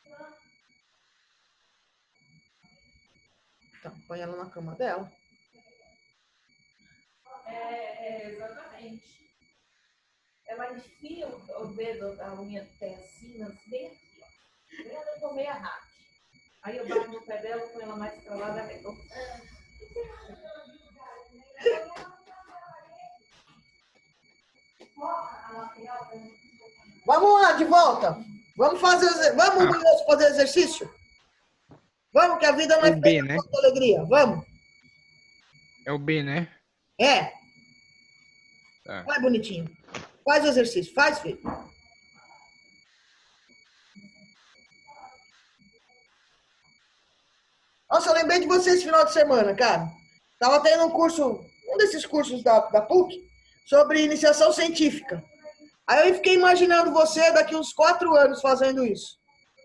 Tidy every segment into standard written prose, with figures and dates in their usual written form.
Então, põe ela na cama dela. Exatamente. Ela enfia o dedo da unha do pé assim, bem aqui, ó. Bem onde eu tomei a raque. Aí eu bato no pé dela, põe ela mais pra lá, da pegou. Vamos lá, de volta. Vamos fazer exercício? Vamos, que a vida não é O B, feita né? com alegria. Vamos. É o B, né? É. Tá. Vai, bonitinho. Faz o exercício. Faz, filho. Nossa, eu lembrei de você esse final de semana, cara. Tava tendo um desses cursos da PUC, sobre iniciação científica. Aí eu fiquei imaginando você daqui uns 4 anos fazendo isso.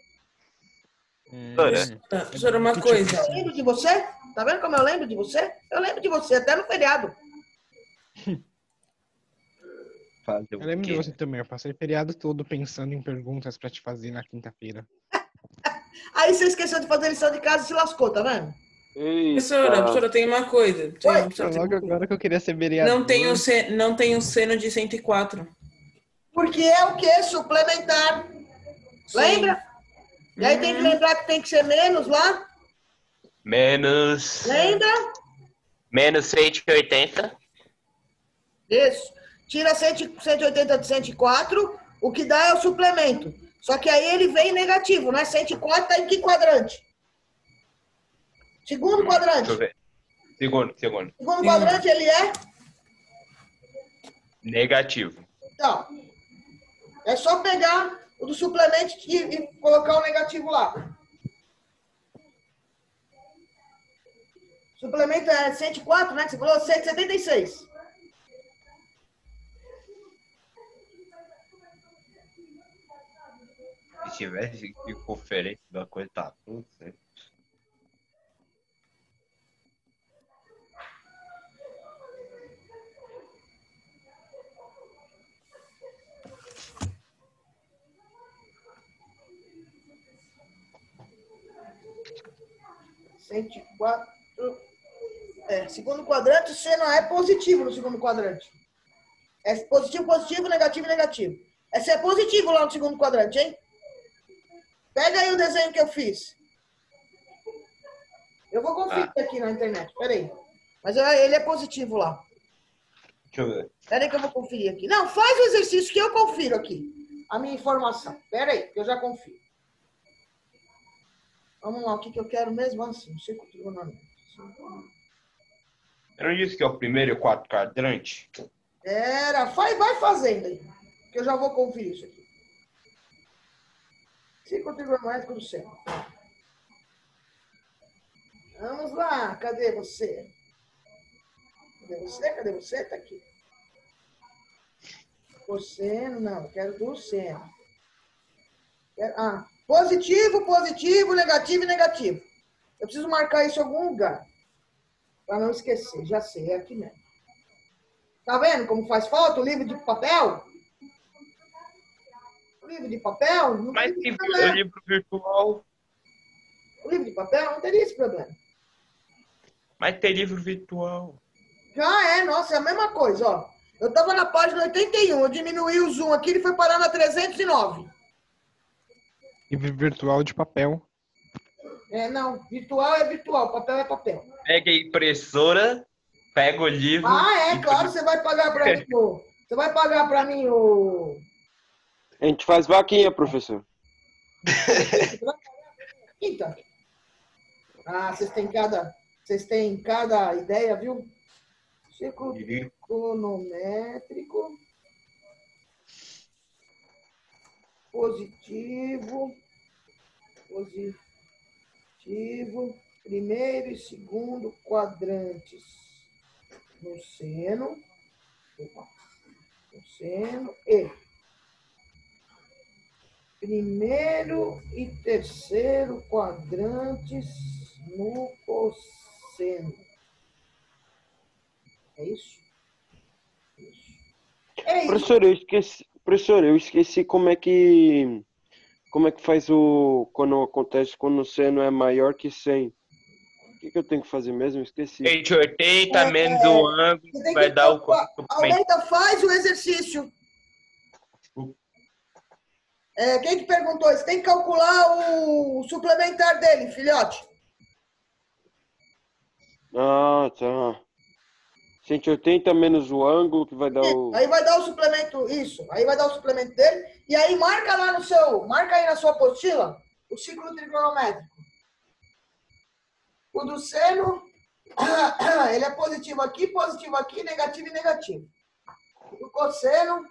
Professora, uma coisa. Eu lembro de você? Tá vendo como eu lembro de você? Eu lembro de você, até no feriado. Eu lembro de você também. Eu passei o feriado todo pensando em perguntas pra te fazer na quinta-feira. Aí você esqueceu de fazer lição de casa e se lascou, tá vendo? Professora, tem uma coisa. Logo agora que eu queria ser vereador. Não tem o seno de 104. Porque é o quê? Suplementar. Sim. Lembra? E aí tem que lembrar que tem que ser menos lá. Menos. Lembra? Menos 180. Isso. Tira 180 de 104, o que dá é o suplemento. Só que aí ele vem negativo, né? 104 tá em que quadrante? Segundo quadrante. Deixa eu ver. Segundo. Segundo quadrante ele é? Negativo. Então, é só pegar o do suplemento e colocar o negativo lá. Suplemento é 104, né? Você falou 176. Se tivesse que conferência da coisa, tá tudo certo. Segundo quadrante, o seno é positivo no segundo quadrante. É positivo, positivo, negativo, negativo. Esse é positivo lá no segundo quadrante, hein? Pega aí o desenho que eu fiz. Eu vou conferir aqui na internet, peraí. Mas ele é positivo lá. Deixa eu ver. Peraí que eu vou conferir aqui. Não, faz o exercício que eu confiro aqui. A minha informação. Peraí, que eu já confiro. Vamos lá, o que eu quero mesmo? Assim, círculo trigonométrico. Eu não disse que é o primeiro e o quarto quadrante? Vai fazendo aí, que eu já vou conferir isso aqui. Círculo trigonométrico do céu. Vamos lá, cadê você? Cadê você? Tá aqui. Cosseno, não, eu quero do seno. Positivo, positivo, negativo e negativo. Eu preciso marcar isso em algum lugar. Para não esquecer, já sei, é aqui mesmo. Tá vendo como faz falta o livro de papel? O livro de papel? Não Mas tem o livro virtual. O livro de papel não teria esse problema. Mas tem livro virtual. Já é, nossa, é a mesma coisa, ó. Eu tava na página 81, eu diminuí o zoom aqui, ele foi parar na 309. Livro virtual de papel. Não, virtual é virtual, papel é papel. Pega a impressora, pega o livro. Claro, você vai pagar para mim Você vai pagar para mim o... A gente faz vaquinha, professor. Então. Vocês têm cada ideia, viu? Círculo trigonométrico. Positivo. Primeiro e segundo quadrantes no seno. E primeiro e terceiro quadrantes no cosseno. É isso? Professor, eu esqueci como é que como é que faz quando acontece quando o seno é maior que 100? O que eu tenho que fazer mesmo? Esqueci. 180 menos o ângulo Você tem vai que dar o calcular. Aumenta, faz o exercício. Quem que perguntou? Você tem que calcular o suplementar dele, filhote. Ah, tá. 180 menos o ângulo que vai dar o... Aí vai dar o suplemento, isso. Aí vai dar o suplemento dele. E aí marca aí na sua apostila o ciclo trigonométrico. O do seno, ele é positivo aqui, negativo e negativo. O do cosseno,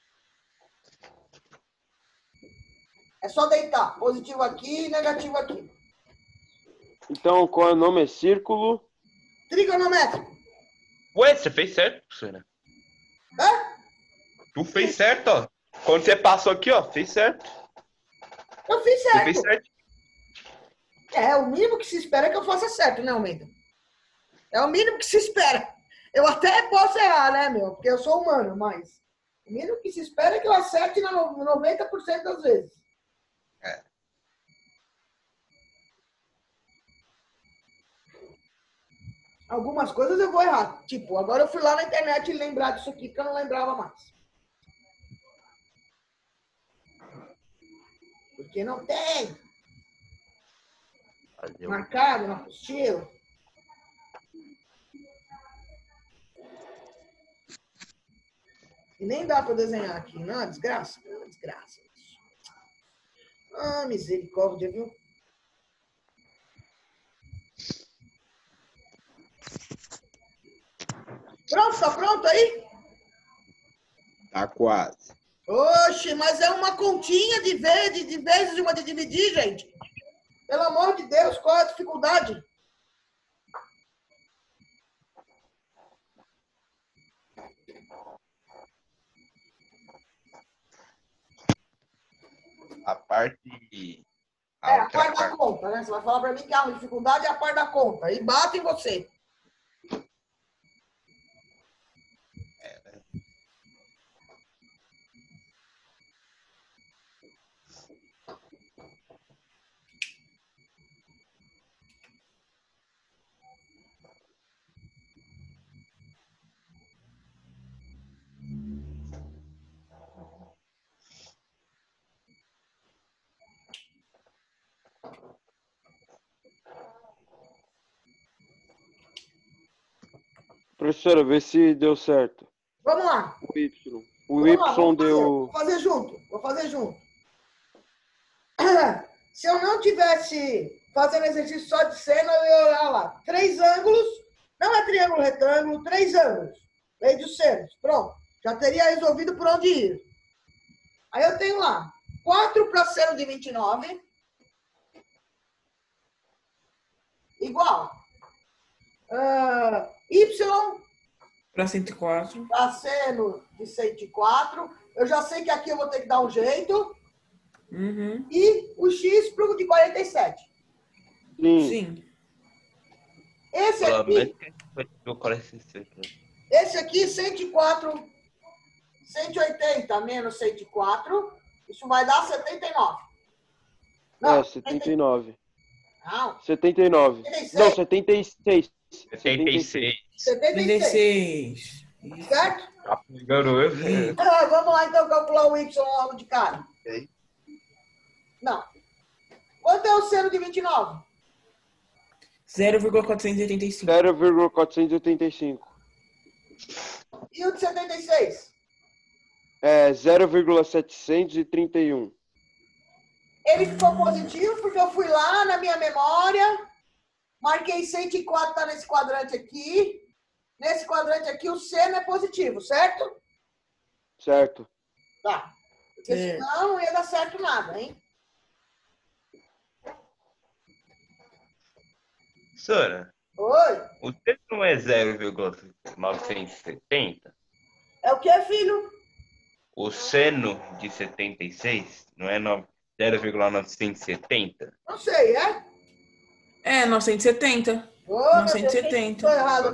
é só deitar. Positivo aqui e negativo aqui. Então, qual é o nome? É círculo? Trigonométrico. Ué, você fez certo, Sônia. Hã? Tu fez certo, ó. Quando você passou aqui, ó, fez certo. Eu fiz certo. Você fez certo. O mínimo que se espera é que eu faça certo, né, Almeida? É o mínimo que se espera. Eu até posso errar, né, meu? Porque eu sou humano, mas o mínimo que se espera é que eu acerte 90% das vezes. Algumas coisas eu vou errar. Tipo, agora eu fui lá na internet e lembrar disso aqui que eu não lembrava mais. Porque não tem marcado na apostila. E nem dá para desenhar aqui. Não, desgraça. Não, desgraça. Ah, misericórdia, viu? Pronto, tá pronto aí? Tá quase. Oxe, mas é uma continha de vezes de uma de dividir, gente. Pelo amor de Deus, qual é a dificuldade? A parte... A parte da conta, né? Você vai falar para mim que a dificuldade é a parte da conta. E bate em você. Professora, vê se deu certo. Vamos lá. O Y. Vou fazer junto. Se eu não tivesse fazendo exercício só de seno, eu ia olhar lá. 3 ângulos, não é triângulo retângulo, 3 ângulos. Lei dos senos. Pronto. Já teria resolvido por onde ir. Aí eu tenho lá 4 para seno de 29 igual Y Para 104. para seno de 104. Eu já sei que aqui eu vou ter que dar um jeito. Uhum. E o X pro de 47. Sim. Esse aqui, 104, 180 menos 104, isso vai dar 79. Não, 79. Não. 79. 76. Não, 76. 76. Certo? Tá pegando eu? Vamos lá, então, calcular o Y logo de cara. Ok. Não. Quanto é o seno de 29? 0,485. 0,485. E o de 76? É 0,731. Ele ficou positivo porque eu fui lá na minha memória, marquei 104, tá nesse quadrante aqui. Nesse quadrante aqui, o seno é positivo, certo? Certo. Tá. Porque senão não ia dar certo nada, hein? Sora, Oi? o seno não é 0,970? É o que, filho? O seno de 76 não é 0,970? Não sei, é? É, 970. Ô, 970. Tô errado.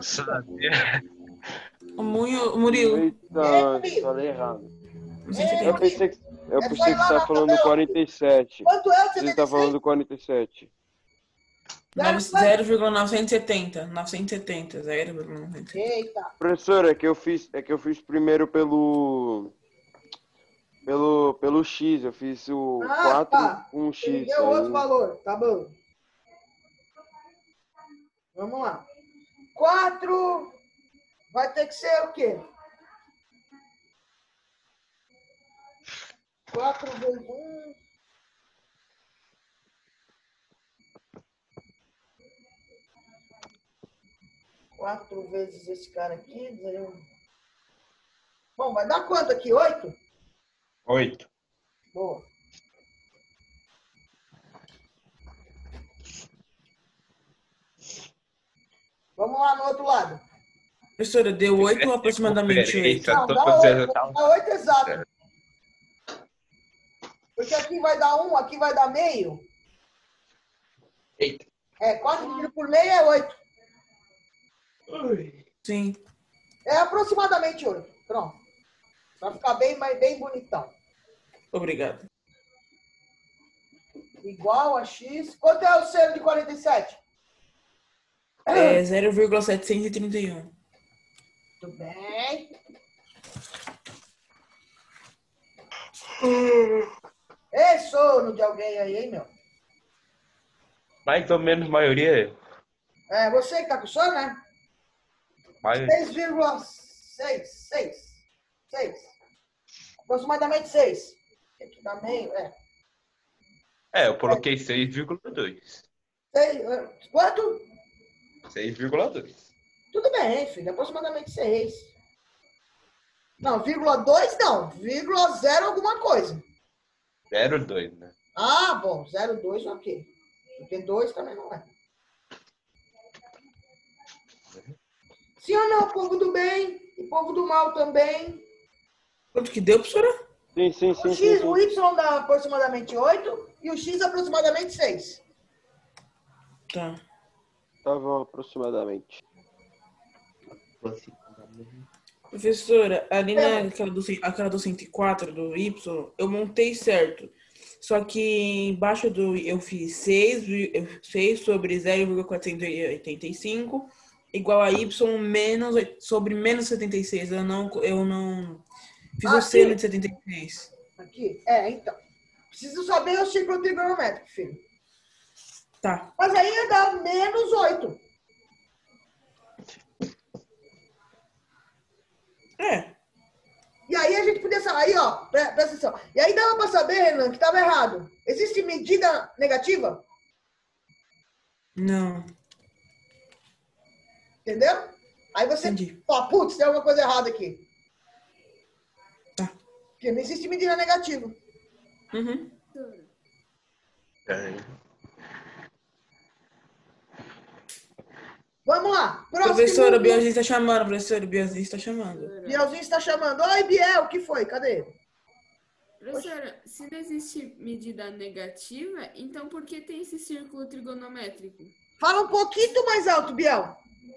O Murilo. Eita, falei errado. 970. Eu pensei que você estava falando do 47. Quanto é o Você 76? está falando do 47. 0,970. 970. 0,970. Eita. Professor, é que eu fiz primeiro pelo X. Eu fiz o 4 tá. com o X. Deu outro valor. Tá bom. Vamos lá. 4 vai ter que ser o quê? 4 vezes 1. 4 vezes esse cara aqui. Bom, vai dar quanto aqui? 8? 8. Boa. Vamos lá no outro lado. Professora, deu 8 ou aproximadamente 8? Não, dá 8 exato. Porque aqui vai dar 1, aqui vai dar meio. Eita. 4 dividido por meio é 8. Sim. É aproximadamente 8. Pronto. Vai ficar bem bonitão. Obrigado. Igual a x. Quanto é o seno de 47? É 0,731. Muito bem. Ei, sono de alguém aí, hein, meu? Mais ou menos maioria. É, você que tá com sono, né? Maioria. 6,6. 6. Aproximadamente 6. Aqui dá meio, Eu coloquei 6,2. Quanto? 6,2. Tudo bem, filho. Aproximadamente 6. Não, 0,2 não. 0,0 alguma coisa. 0,2, né? Ah, bom. 0,2 ok. Porque 2 também não é. Sim ou não, povo do bem e povo do mal também. Quanto que deu, professora? Sim. O Y dá aproximadamente 8 e o X aproximadamente 6. Tá. Tá bom, aproximadamente. Professora, ali aquela do 104 do Y, eu montei certo. Só que embaixo eu fiz 6 sobre 0,485 igual a Y sobre menos 76. Eu não fiz o seno de 76. Aqui? Então. Preciso saber o círculo trigonométrico, filho. Tá. Mas aí ia dar menos 8. E aí a gente podia saber, aí ó, presta atenção. E aí dava para saber, Renan, que estava errado. Existe medida negativa? Não. Entendeu? Aí você Entendi. fala, putz, tem alguma coisa errada aqui. Tá. Porque não existe medida negativa. Uhum. Vamos lá. Próximo. Professora, o Bielzinho está chamando. Professora, o Bielzinho está chamando. Bielzinho está chamando. Oi, Biel, o que foi? Cadê? Professora, se não existe medida negativa, então por que tem esse círculo trigonométrico? Fala um pouquinho mais alto, Biel.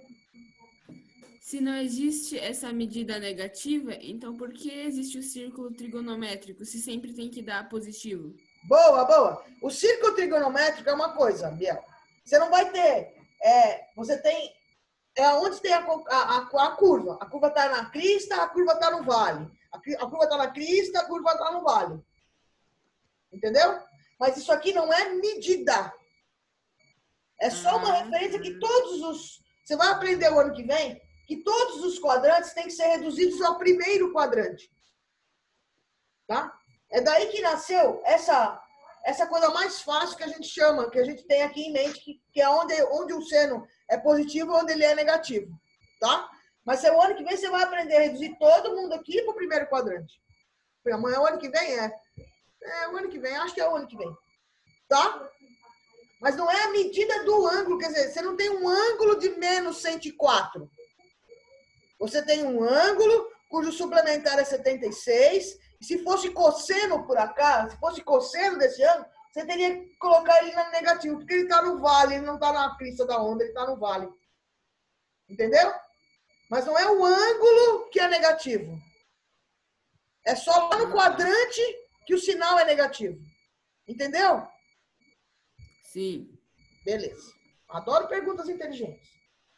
Se não existe essa medida negativa, então por que existe o círculo trigonométrico, se sempre tem que dar positivo? Boa. O círculo trigonométrico é uma coisa, Biel. Você não vai ter... você tem... onde tem a curva. A curva está na crista, a curva está no vale. A curva está na crista, a curva está no vale. Entendeu? Mas isso aqui não é medida. É só uma referência que todos os... Você vai aprender o ano que vem que todos os quadrantes têm que ser reduzidos ao primeiro quadrante. Tá? É daí que nasceu essa coisa mais fácil que a gente chama, que a gente tem aqui em mente, que é onde o seno é positivo e onde ele é negativo. Tá? Mas o ano que vem você vai aprender a reduzir todo mundo aqui para o primeiro quadrante. Amanhã, o ano que vem o ano que vem, acho que é o ano que vem. Tá? Mas não é a medida do ângulo, quer dizer, você não tem um ângulo de menos 104. Você tem um ângulo cujo suplementar é 76. E se fosse cosseno, por acaso, se fosse cosseno desse ângulo, você teria que colocar ele no negativo, porque ele está no vale, ele não está na crista da onda, ele está no vale. Entendeu? Mas não é o ângulo que é negativo. É só lá no quadrante que o sinal é negativo. Entendeu? Sim. Beleza. Adoro perguntas inteligentes.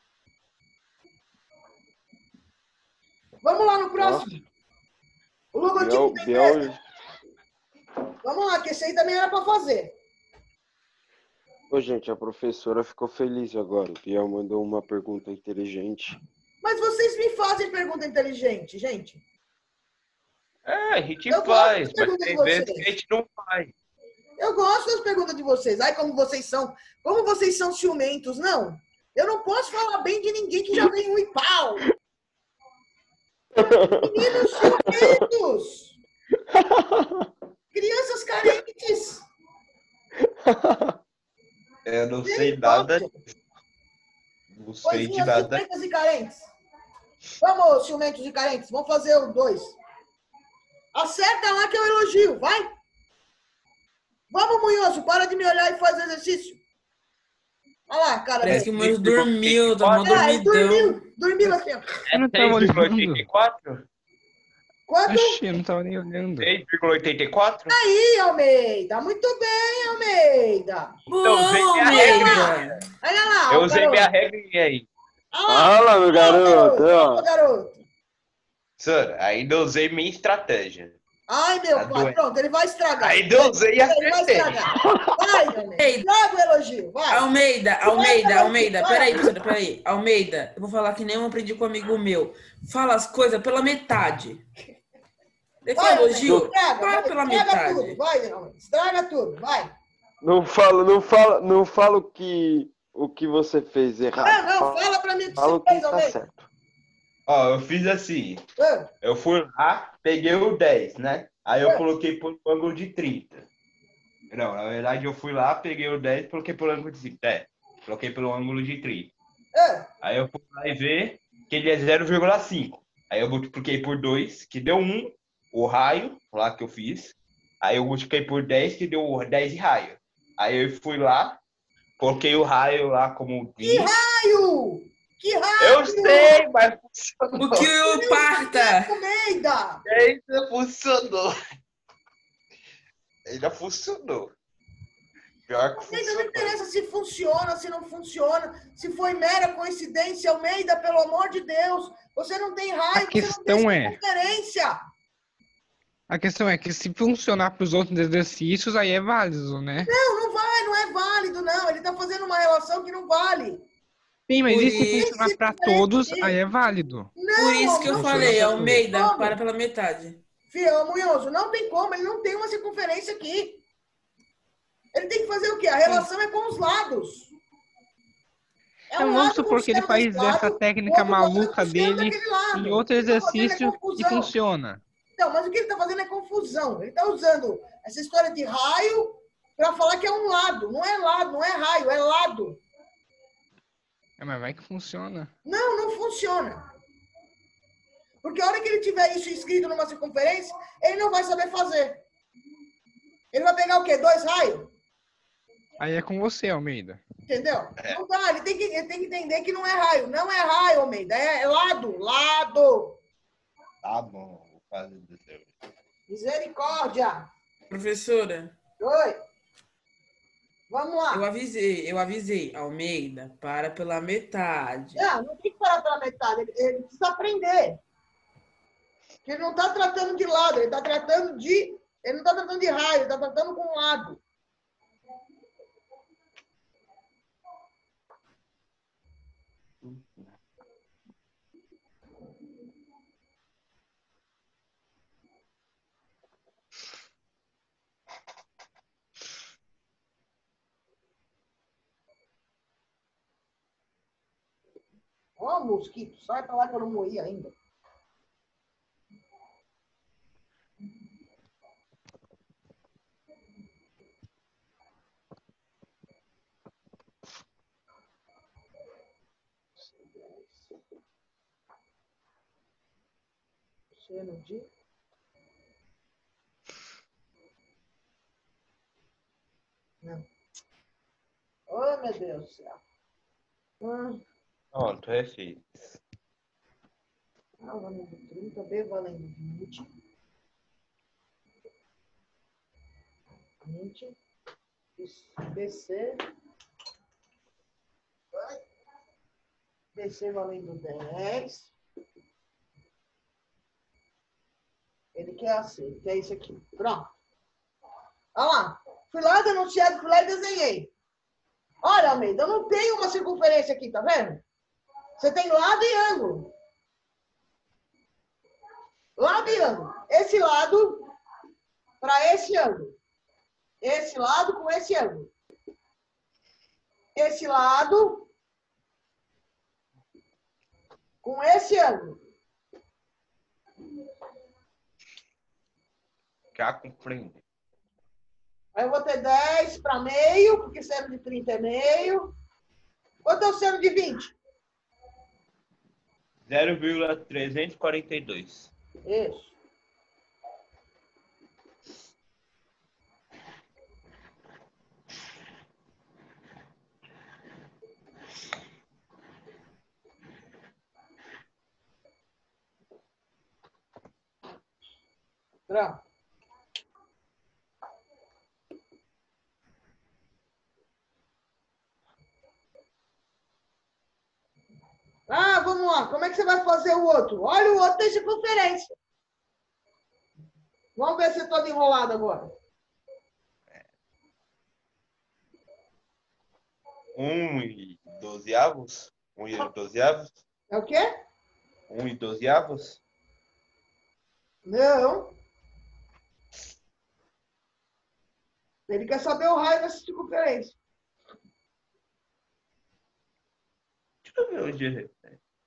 Vamos lá no próximo. O logotipo da empresa. Vamos lá, que esse aí também era para fazer. Ô, gente, a professora ficou feliz agora. O Biel mandou uma pergunta inteligente. Mas vocês me fazem pergunta inteligente, gente. A gente faz, mas tem vezes que a gente não faz. Eu gosto das perguntas de vocês. Ai, como vocês são ciumentos. Não, eu não posso falar bem de ninguém que já vem um e pau. Meninos ciumentos. Crianças carentes. Eu não sei nada disso. Não sei de nada. Ciumentas e carentes. Vamos, ciumentos e carentes. Vamos fazer os dois. Acerta lá que eu elogio. Vai. Vamos, Munhoso. Para de me olhar e faz exercício. Olha lá, cara. Parece que o Munhoso dormiu. Tá uma dormidão. Dormiu assim, ó. Eu não tava olhando. 6,84? Quanto? Oxi, eu não tava nem olhando. 6,84? Aí, Almeida. Muito bem, Almeida. Então, usei minha regra. Olha lá. Eu usei minha regrinha aí. Fala, meu garoto. Olha, garoto. Senhor, ainda usei minha estratégia. Ai, meu pai. Pronto, ele vai estragar. Ainda usei e acertei. Ele vai estragar. Vai, Almeida. Estraga o elogio. Vai. Almeida. Peraí. Almeida, eu vou falar que nem eu aprendi com um amigo meu. Fala as coisas pela metade. Vai, elogio? Para pela metade. Tudo. Vai, Almeida. Estraga tudo. Vai. Não fala o que você fez errado. Não, fala pra mim o que fala você fez, tá Almeida. certo. Ó, eu fiz assim. Eu fui lá, peguei o 10, né? Aí eu coloquei por ângulo de 30. Não, na verdade eu fui lá, peguei o 10 e coloquei pelo ângulo de 30. Coloquei pelo ângulo de 30. Aí eu fui lá e ver que ele é 0,5. Aí eu multipliquei por 2, que deu 1, o raio lá que eu fiz. Aí eu multipliquei por 10, que deu 10 de raio. Aí eu fui lá, coloquei o raio lá como 20. Que raio! Que raio! Eu sei, mas funcionou. O que o parta? Almeida! Ainda funcionou. Ainda funcionou. Pior que Almeida, funcionou. não interessa se funciona, se não funciona, se foi mera coincidência. Almeida, pelo amor de Deus, você não tem raio, você não tem circunferência. A questão é que se funcionar para os outros exercícios, aí é válido, né? Não é válido, não. Ele está fazendo uma relação que não vale. Sim, mas e se funcionar para todos, aí é válido. Por isso que eu falei, Almeida, para pela metade. Filho, Munhoso, não tem como, ele não tem uma circunferência aqui. Ele tem que fazer o quê? A relação é com os lados. Então vamos supor que ele faz essa técnica maluca dele em outro exercício e funciona. Não, mas o que ele está fazendo é confusão. Ele está usando essa história de raio para falar que é um lado. Não é lado, não é raio, é lado. Mas vai que funciona. Não funciona. Porque a hora que ele tiver isso escrito numa circunferência, ele não vai saber fazer. Ele vai pegar o quê? 2 raios? Aí é com você, Almeida. Entendeu? Não dá, ele tem que entender que não é raio. Não é raio, Almeida. É lado. Tá bom, vou fazer do seu. Misericórdia. Professora. Oi. Vamos lá. Eu avisei. Almeida, para pela metade. Não tem que parar pela metade. Ele precisa aprender. Ele não está tratando de lado, ele está tratando de... Ele não está tratando de raio, ele está tratando com lado. Ó, mosquito, sai pra lá que eu não morri ainda. Seno de... Não. Oh, meu Deus do céu. Pronto, refiz. A valendo 30, B valendo 20. 20. BC. BC valendo 10. Ele quer AC, ele quer isso aqui. Pronto. Olha lá. Fui lá denunciado, fui lá e desenhei. Olha, Almeida, eu não tenho uma circunferência aqui, tá vendo? Você tem lado e ângulo. Lado e ângulo. Esse lado para esse ângulo. Esse lado com esse ângulo. Esse lado com esse ângulo. Já compreende. Aí eu vou ter 10 para meio, porque seno de 30 é meio. Quanto é o seno de 20? 0,342. Isso. Pronto. Ah, vamos lá. Como é que você vai fazer o outro? Olha, o outro tem circunferência. Vamos ver se eu estou enrolado agora. 1,12avos? 1,12avos? É o quê? 1,12avos? Não. Ele quer saber o raio dessa circunferência. Deixa eu ver onde é.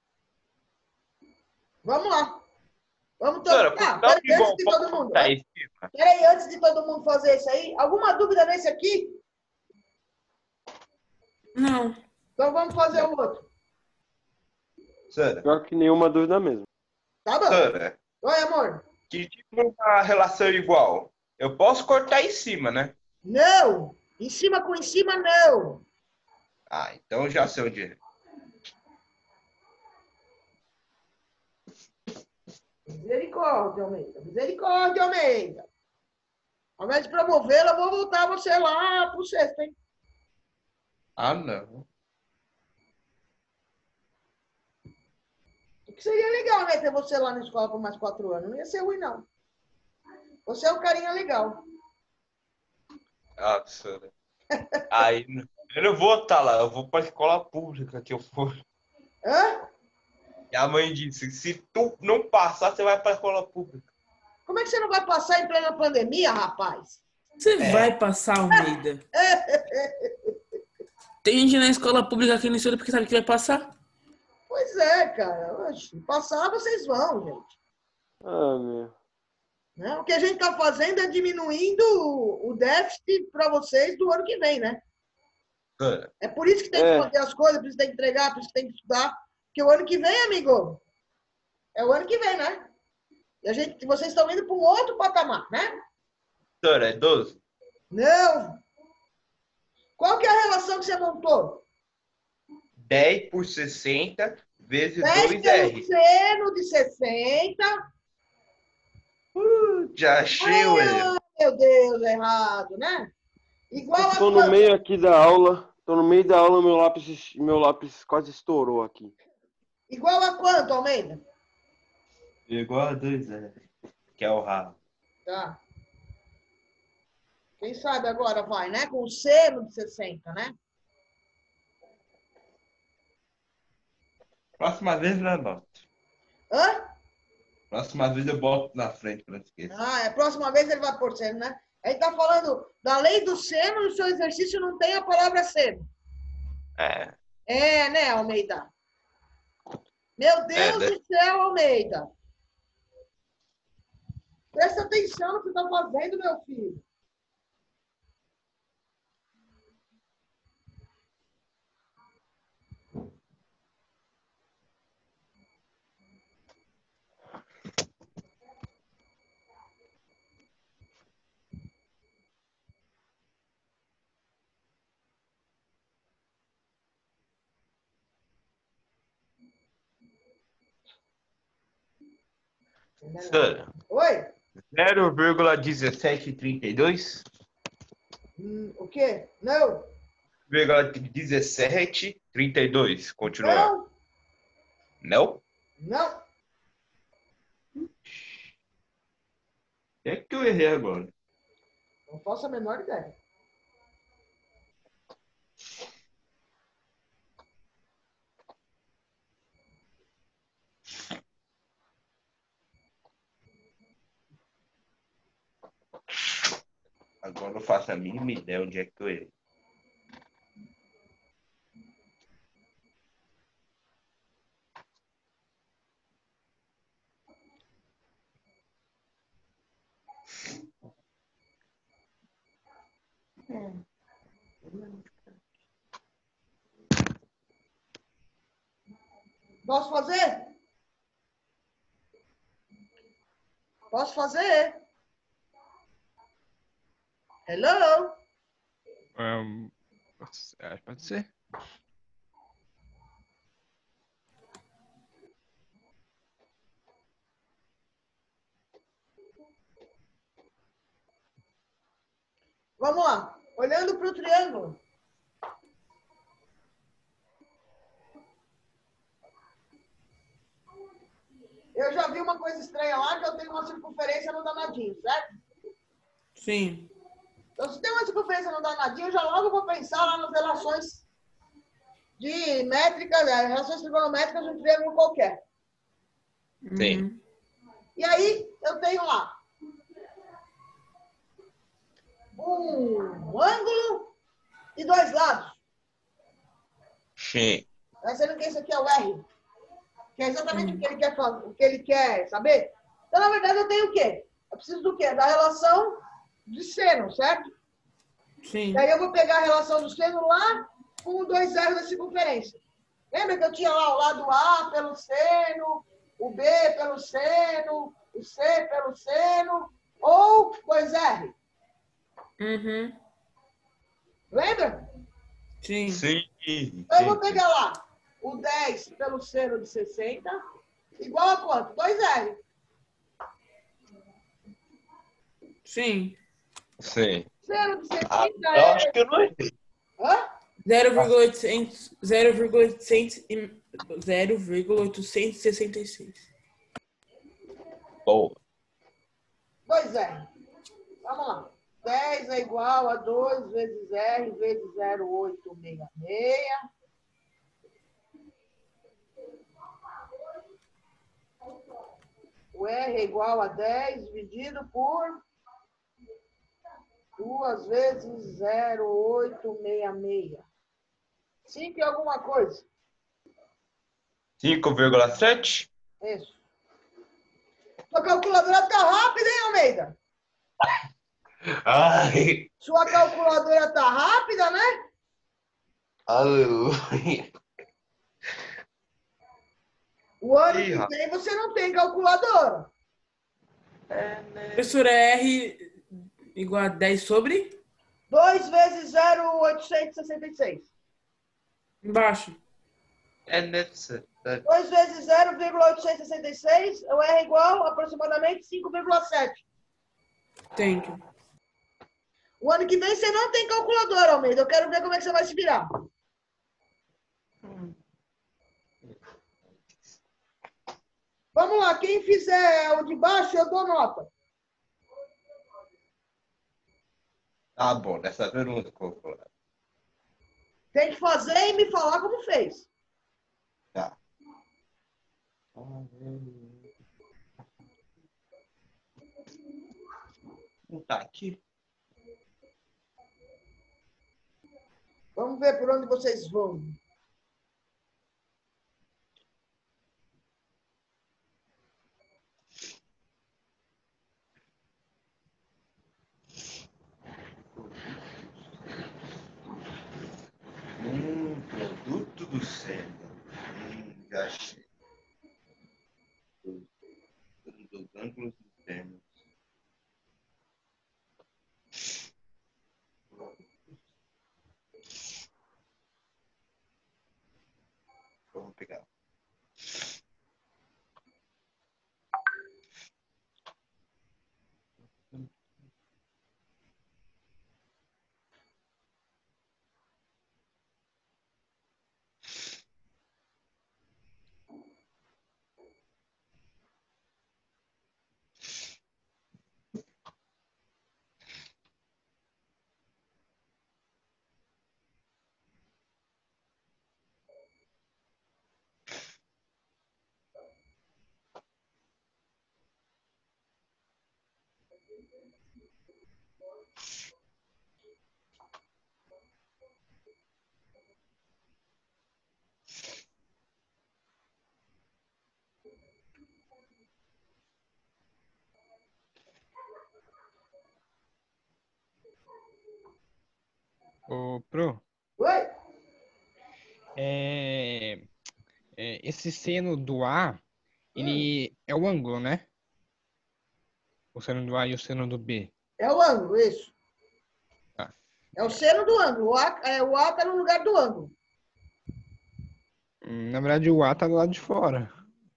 Vamos lá. Vamos Senhora, tocar. por que Antes de todo mundo. tá em cima? Peraí, antes de todo mundo fazer isso aí, alguma dúvida nesse aqui? Não. Então vamos fazer o outro. Senhora, Pior que nenhuma dúvida mesmo. Tá bom. senhora, Oi, amor. que tipo uma relação igual? Eu posso cortar em cima, né? Não. Em cima com em cima, não. Ah, então eu já sei onde é. Misericórdia, Almeida. Misericórdia, Almeida. Ao invés de promovê-la, eu vou voltar você lá pro sexto, hein? Ah, não. O que seria legal, né? Ter você lá na escola por mais 4 anos. Não ia ser ruim, não. Você é um carinha legal. Ah, senhora. Aí, eu não vou estar lá, eu vou para a escola pública que eu for. Hã? E a mãe disse, se tu não passar, você vai para a escola pública. Como é que você não vai passar em plena pandemia, rapaz? Você vai passar, Almeida. Tem gente na escola pública aqui no estudo porque sabe que vai passar. Pois é, cara. Oxe, passar vocês vão, gente. Ah, meu. Né? O que a gente está fazendo é diminuindo o déficit para vocês do ano que vem, né? É por isso que tem que fazer as coisas, por isso que tem que entregar, por isso que tem que estudar. Porque o ano que vem, amigo, é o ano que vem, né? E vocês estão indo para um outro patamar, né? Senhora, é 12? Não. Qual que é a relação que você montou? 10 por 60 vezes 10 2R. pelo seno de 60. Já achei o erro. Meu Deus, errado, né? Igual a Tô no meio aqui da aula. Tô no meio da aula, meu lápis quase estourou aqui. Igual a quanto, Almeida? Igual a 2R, que é o ralo. Tá. Quem sabe agora vai, né? Com o seno de 60, né? Próxima vez eu anoto. Hã? Próxima vez eu boto na frente para não esquecer. Ah, a próxima vez ele vai por seno, né? Aí tá falando da lei do seno e o seu exercício não tem a palavra seno. É. É, né, Almeida? Meu Deus do céu, Almeida. Presta atenção no que você tá fazendo, meu filho. Senhora, Oi? 0,1732? O quê? Não. 1732. Continuar. Não? Não. É que eu errei agora. Não faço a menor ideia. Agora eu faço a mínima ideia onde é que eu errei. Posso fazer? Posso fazer? Hello? Pode ser. Vamos lá. Olhando para o triângulo. Eu já vi uma coisa estranha lá, que eu tenho uma circunferência no danadinho, certo? Sim. Então, se tem uma circunferência no danadinho, eu já logo vou pensar lá nas relações de métricas, relações trigonométricas de um triângulo qualquer. Sim. E aí, eu tenho lá um ângulo e dois lados. Sim. Tá sendo que esse aqui é o R. Que é exatamente o que ele quer saber. Então, na verdade, eu tenho o quê? Eu preciso do quê? Da relação de seno, certo? Sim. E aí eu vou pegar a relação do seno lá com o 2 zeros da circunferência. Lembra que eu tinha lá o lado A pelo seno, o B pelo seno, o C pelo seno, ou 2R? Uhum. Lembra? Sim. Sim. Então eu vou pegar lá o 10 pelo seno de 60, igual a quanto? 2R. Sim. Sim. Seno de 60 Eu acho que eu não errei. Hã? 0,866. Boa. 2R. Vamos lá. 10 é igual a 2 vezes R vezes 0,866. O R é igual a 10 dividido por 2 vezes 0,866. 5 e alguma coisa. 5,7? Isso. Sua calculadora tá rápida, hein, Almeida? Ai, Sua calculadora tá rápida, né? aleluia. O ano que vem você não tem calculadora. Professora, R igual a 10 sobre? 2 vezes 0,866. Embaixo. É nessa. 2 vezes 0,866, o R é igual a aproximadamente 5,7. Thank you. O ano que vem você não tem calculadora, Almeida. Eu quero ver como é que você vai se virar. Vamos lá, quem fizer o de baixo, eu dou nota. Tá bom, dessa vez eu não vou falar. Tem que fazer e me falar como fez. Tá. Não tá aqui. Vamos ver por onde vocês vão. Produto do seno. Já achei. Dos ângulos do seno. Vamos pegar. Ô, Pro, Oi? esse seno do A, ele é o ângulo, né? O seno do A e o seno do B. É o ângulo, isso. Tá. É o seno do ângulo. O A tá no lugar do ângulo. Na verdade, o A tá do lado de fora.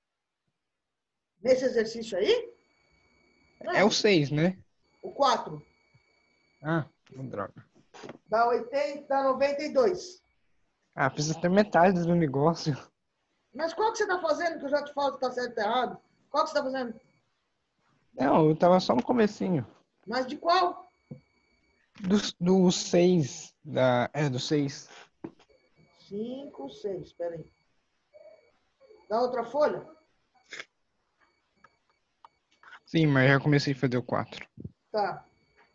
Nesse exercício aí? Não. É o 6, né? O 4. Ah, droga. Dá 80, dá 92. Ah, precisa ter metade do negócio. Mas qual que você tá fazendo que eu já te falo que tá certo ou errado? Qual que você tá fazendo? Não, eu tava só no comecinho. Mas de qual? Do 6. Do 6. 5, 6. Espera aí. Da outra folha? Sim, mas já comecei a fazer o 4. Tá.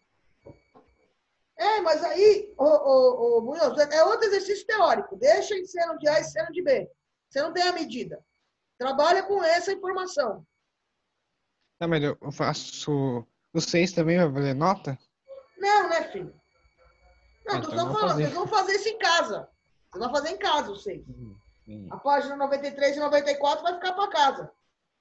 Mas aí, Munhoz, é outro exercício teórico. Deixa em seno de A e seno de B. Você não tem a medida. Trabalha com essa informação. Não, mas eu faço... O 6 também vai valer nota? Não, né, filho? Não, Então tô eu só vou falando. fazer. Vocês vão fazer isso em casa. Vocês vão fazer em casa, os 6. Sim. A página 93 e 94 vai ficar para casa.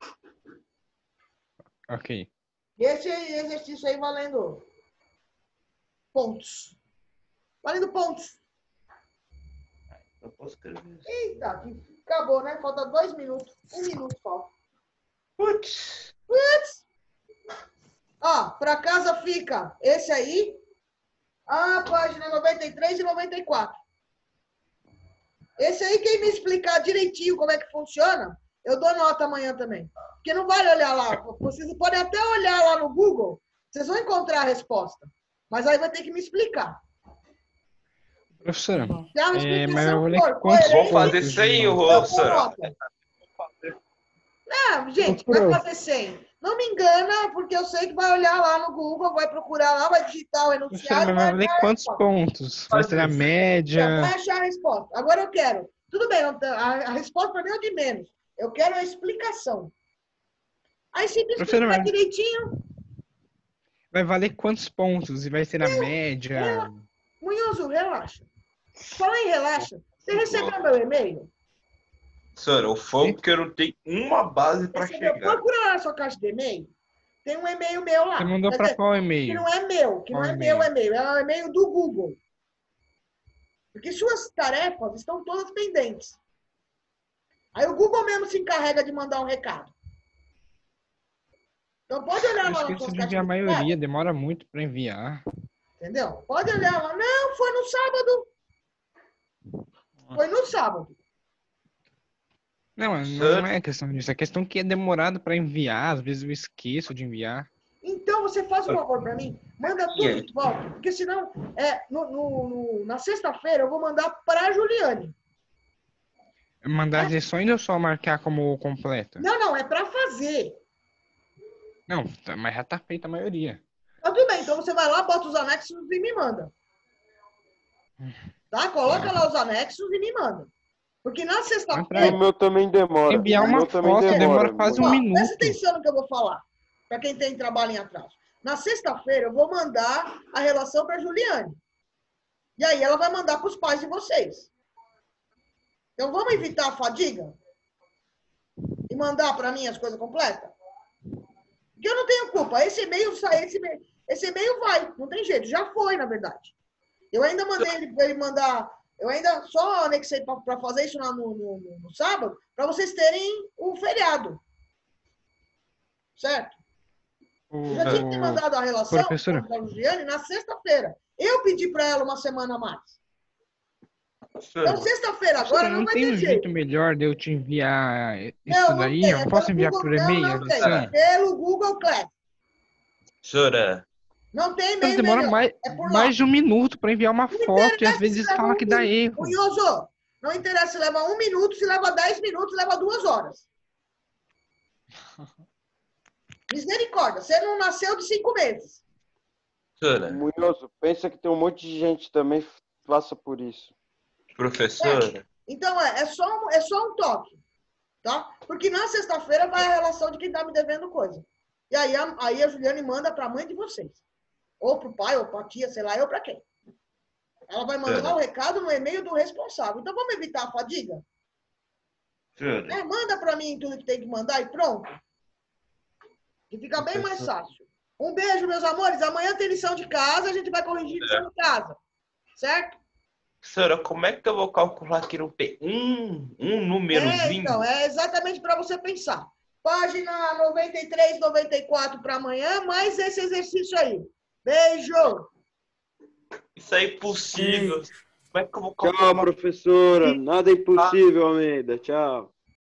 Ok. Esse exercício aí valendo pontos. Valendo pontos. Eu posso escrever. Eita, acabou, né? Falta 2 minutos. 1 minuto falta. Putz. Ó, para casa fica esse aí. A página 93 e 94. Esse aí, quem me explicar direitinho como é que funciona, eu dou nota amanhã também. Porque não vale olhar lá. Vocês podem até olhar lá no Google. Vocês vão encontrar a resposta. Mas aí vai ter que me explicar. Professora, Se a mas eu vou ler for quantos coerente, Vamos fazer pontos 100, de nota? eu dou professora. nota. Não, gente, vai fazer 100. Não me engana, porque eu sei que vai olhar lá no Google, vai procurar lá, vai digitar o Professora, enunciado. mas vai ler quantos pontos? Vai ser a média? Vai achar a resposta. Agora eu quero. Tudo bem, a resposta para mim é de menos. Eu quero a explicação. Aí se me explicar direitinho. Vai valer quantos pontos? E vai ser a média? Munhoso, relaxa. Fala em relaxa. Você recebeu meu e-mail? Professora, o fogo porque eu não tenho uma base para chegar. Procura lá na sua caixa de e-mail. Tem um e-mail meu lá. Você mandou para qual e-mail? Que não é meu, que não é meu e-mail. É o e-mail do Google. Porque suas tarefas estão todas pendentes. Aí o Google mesmo se encarrega de mandar um recado. Então pode olhar lá na sua caixa de caixa enviar a maioria, demora muito para enviar. Entendeu? Pode olhar lá. Não, foi no sábado. Foi no sábado. Não é questão disso. É questão que é demorado para enviar. Às vezes eu esqueço de enviar. Então você faz um favor para mim. Manda tudo de volta. Porque senão, na sexta-feira, eu vou mandar para a Juliane. Mandar as lições ou só marcar como completa? Não, é para fazer. Não, mas já tá feita a maioria. Tá tudo bem, então você vai lá, bota os anexos e me manda. Tá? Coloca lá os anexos e me manda. Porque na sexta-feira... O meu também demora. Enviar uma foto demora quase um minuto. Presta atenção no que eu vou falar. Para quem tem trabalho em atraso. Na sexta-feira eu vou mandar a relação para a Juliane. E aí ela vai mandar para os pais de vocês. Então vamos evitar a fadiga? E mandar para mim as coisas completas? Porque eu não tenho culpa. Esse e-mail vai. Não tem jeito. Já foi, na verdade. Eu ainda mandei ele mandar... Eu ainda só anexei para fazer isso no sábado, para vocês terem o feriado. Certo? Eu já tinha que ter mandado a relação com a Luciane na sexta-feira. Eu pedi para ela uma semana a mais. Então, sexta-feira agora não vai ter jeito. Não tem um jeito melhor de eu te enviar isso daí? Eu não posso enviar por e-mail? Não tem. Pelo Google Class. Professora. Não tem e-mail demora melhor. mais de um minuto para enviar uma foto e às vezes fala que dá erro. Munhoso, não interessa se leva 1 minuto, se leva 10 minutos, se leva 2 horas. Misericórdia, você não nasceu de 5 meses. Professora, Munhoso, pensa que tem um monte de gente também passa por isso. professora, Então, é só um toque, tá? Porque na sexta-feira vai a relação de quem tá me devendo coisa. E aí a Juliane manda pra mãe de vocês. Ou pro pai, ou pra tia, sei lá, eu pra quem. Ela vai mandar o recado no e-mail do responsável. Então, vamos evitar a fadiga? professora, Manda pra mim tudo que tem que mandar e pronto. Que fica bem mais fácil. Um beijo, meus amores. Amanhã tem lição de casa, a gente vai corrigir lição de casa. Certo? professora, como é que eu vou calcular que não tem um númerozinho? Então, é exatamente para você pensar. Página 93, 94 para amanhã, mais esse exercício aí. Beijo! Isso é impossível. Como é que eu vou Tchau, calcular? professora. Nada é impossível, Almeida. Tchau.